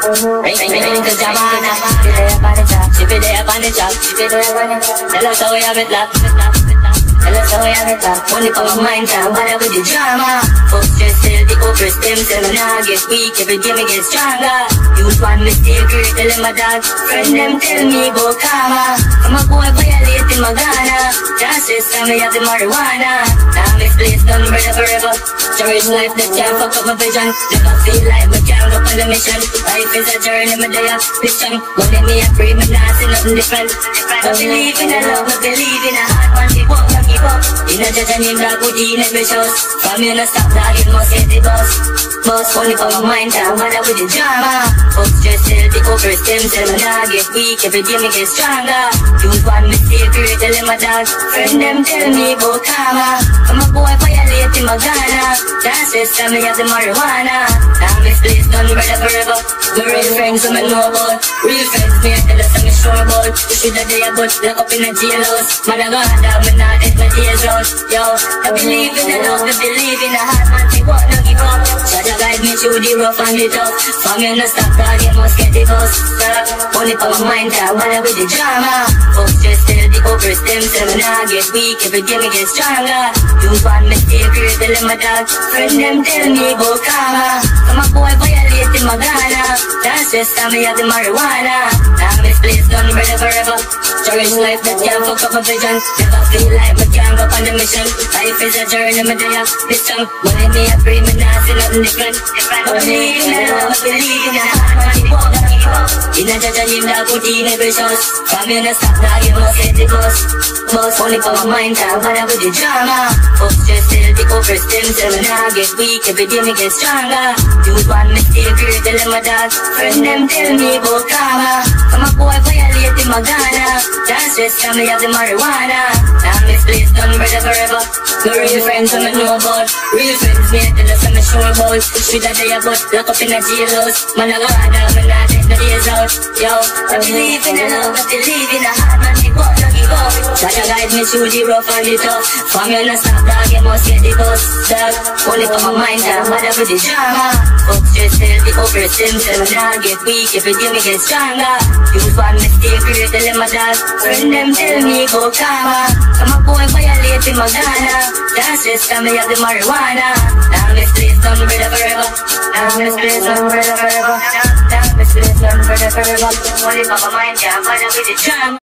Ring to Jamana, she be there up on the top, she be there up on the top, she be there up on the top. Tell us how we have it locked, tell us how we have it locked. Money for my mind time, bother with the drama. Fuck stress, tell the upper stem, tell me nah get weak, every day me get stronger. Use one mistake, tell them my dog, friend them tell me go karma. I'm a boy violate in my Ghana, just this time me have the marijuana. Now misplaced done brother forever. Cherish life that can't fuck up my vision. Never feel like me can't go on a mission. Life is a journey, me day of vision. But let me a pray, me not see nothing different. I believe in a love, I believe in a heart, man, keep up, keep up. In a judge and in black, put in every shows. From you no stop, dog, you must get the bus. Bus only for my mind, time, bother with the drama. Fuck stress, tell the upper stem, tell me nah get weak, every day me get stronger. Use one mistake, tell them my dog, friend them tell me about karma. I'm a boy violate in my Ghana, that's this time me have the marijuana. Now misplaced done brother forever. My real friends who me know about, real friends me I tell us I'm sure about. You should have day about, lock up in a jailhouse. Man I got down, me not let my days out. Yo, I believe in the love, I believe in the heart, man, they won't no give up. Try to guide me through the rough and the tough. From you no stop, dog, you must get the bus. Only for my mind, I wanna with the drama. Fuck stress, tell the upper stem, tell me nah get weak, every day me get stronger. Use one mistake, tell them my dog, friend them tell me about karma. I'm a boy violate in my Ghana, that's just how me have the marijuana. Now misplaced done brother forever. Cherish life that can't fuck up my vision. Never feel like me can't go on the mission. Life is a journey, me day of vision. But let me a pray, me not see nothing different. I believe in the love, I believe in the heart, man, keep up, keep up. In a judge and in black, put in every shows. From you no stop, dog, you must get the bus. Bus only for my mind, time, bother with the drama. Fuck stress, tell the upper stem, tell me nah get weak, every day me get stronger. Use one mistake, tell them my dog, friend them tell me about karma. I'm a boy violate in my Ghana, that's just how me have the marijuana. Now misplaced done brother forever. My real friends who me know about, real friends me I tell us I'm sure about. Should have day about, lock up in a jailhouse. Man I got down, me not let the days out. Yo, I believe in the love, I believe in the heart, man, keep up, no give up. Try to guide me through the rough and the tough. From you no stop, dog, you must get the bus, dog. Only for my mind, dog, bother with the drama. Fuck stress, tell the upper stem, tell me nah get weak, every day me get stronger. Use one mistake, tell them my dog, friend them tell me about karma. I'm a boy violate in my Ghana, that's just how me have the marijuana. Now misplaced done brother forever. Now misplaced done brother forever. Now misplaced done brother forever. Only for my mind, dog, bother with the drama.